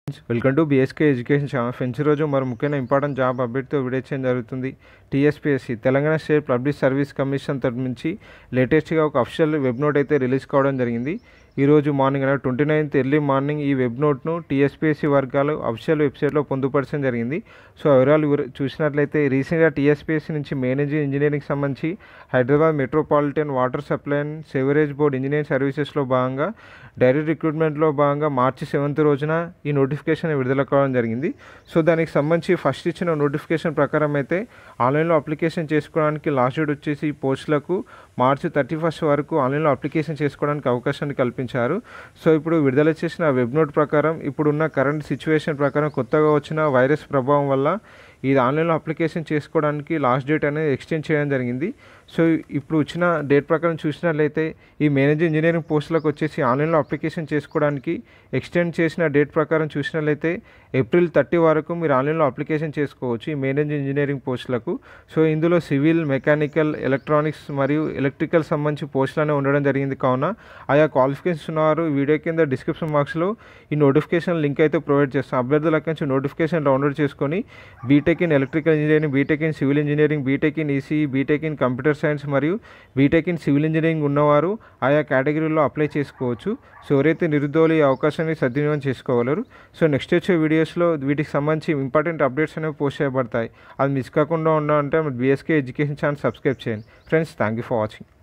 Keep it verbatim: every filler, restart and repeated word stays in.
Welcome to BSK education channel. Friends, రోజు మరి ముఖ్యమైన ఇంపార్టెంట్ జాబ్ అప్డేట్తో వీడియో చేయడం జరుగుతుంది. TSPSC Telangana state public service commission తరఫు నుంచి లేటెస్ట్గా ఒక అఫీషియల్ వెబ్ నోట్ అయితే రిలీజ్ కావడం జరిగింది. ఈరోజు మార్నింగ్ అనగా ట్వంటీ నైన్త్ ఎర్లీ మార్నింగ్ ఈ వెబ్ నోట్ను టీఎస్పీఎస్సీ వర్గాలు అఫీషియల్ వెబ్సైట్లో పొందుపరచడం జరిగింది. సో వివరాలు చూసినట్లయితే రీసెంట్గా టీఎస్పీఎస్సీ నుంచి మేనేజింగ్ ఇంజనీరింగ్ సంబంధించి Hyderabad metropolitan water supply and sewerage board engineering సర్వీసెస్లో భాగంగా డైరెక్ట్ రిక్రూట్మెంట్లో భాగంగా మార్చి సెవెంత్ రోజున ఈ నోటిఫికేషన్ విడుదల కావడం జరిగింది. సో దానికి సంబంధించి ఫస్ట్ ఇచ్చిన నోటిఫికేషన్ ప్రకారం అయితే ఆన్లైన్లో అప్లికేషన్ చేసుకోవడానికి లాస్ట్ డేట్ వచ్చేసి ఈ పోస్టులకు మార్చి థర్టీ ఫస్ట్ వరకు ఆన్లైన్లో అప్లికేషన్ చేసుకోవడానికి అవకాశాన్ని కల్పించారు. సో ఇప్పుడు విడుదల చేసిన వెబ్ నోట్ ప్రకారం ఇప్పుడున్న కరెంట్ సిచ్యువేషన్ ప్రకారం కొత్తగా వచ్చిన వైరస్ ప్రభావం వల్ల ఇది ఆన్లైన్లో అప్లికేషన్ చేసుకోవడానికి లాస్ట్ డేట్ అనేది ఎక్స్టెండ్ చేయడం జరిగింది. సో ఇప్పుడు వచ్చిన డేట్ ప్రకారం చూసినట్లయితే ఈ మేనేజర్ ఇంజనీరింగ్ పోస్టులకు వచ్చేసి ఆన్లైన్లో అప్లికేషన్ చేసుకోవడానికి ఎక్స్టెండ్ చేసిన డేట్ ప్రకారం చూసినట్లయితే ఏప్రిల్ థర్టీ వరకు మీరు ఆన్లైన్లో అప్లికేషన్ చేసుకోవచ్చు ఈ మేనేజర్ ఇంజనీరింగ్ పోస్టులకు. సో ఇందులో సివిల్, మెకానికల్, ఎలక్ట్రానిక్స్ మరియు ఎలక్ట్రికల్ సంబంధించి పోస్టులనే ఉండడం జరిగింది. కావున ఆయా క్వాలిఫికేషన్స్ ఉన్నవారు వీడియో కింద డిస్క్రిప్షన్ బాక్స్లో ఈ నోటిఫికేషన్ లింక్ అయితే ప్రొవైడ్ చేస్తాం. అభ్యర్థులకు నుంచి నోటిఫికేషన్ డౌన్లోడ్ చేసుకొని BTech in electrical engineering, BTech in civil engineering, BTech in ECE, BTech in computer science మరియు బీటెక్ ఇన్ సివిల్ ఇంజనీరింగ్ ఉన్నవారు ఆయా కేటగిరీలో అప్లై చేసుకోవచ్చు. సో ఎవరైతే నిరుద్యోగులు ఈ అవకాశాన్ని సద్వినియోగం చేసుకోగలరు. సో నెక్స్ట్ వచ్చే వీడియోస్లో వీటికి సంబంధించి ఇంపార్టెంట్ అప్డేట్స్ అనేవి పోస్ట్ చేయబడతాయి. అది మిస్ కాకుండా ఉండాలంటే బీఎస్కే ఎడ్యుకేషన్ ఛానల్ సబ్స్క్రైబ్ చేయండి. Friends, thank you for watching.